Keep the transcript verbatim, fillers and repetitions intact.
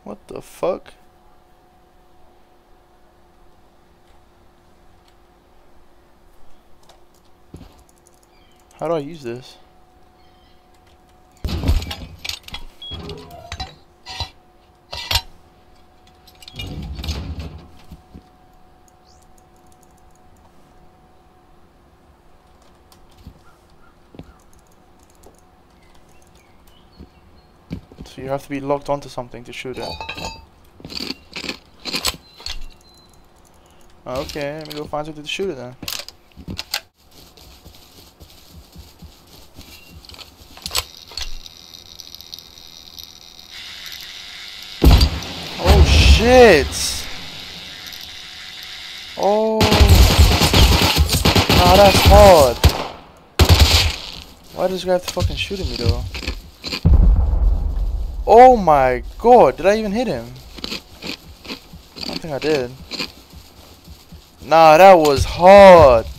What the fuck? How do I use this? So you have to be locked onto something to shoot it. Okay, let me go find something to shoot it then. Oh shit! Oh, nah, that's hard. Why does this guy have to fucking shoot at me though? Oh my god, did I even hit him? I don't think I did. Nah, that was hard.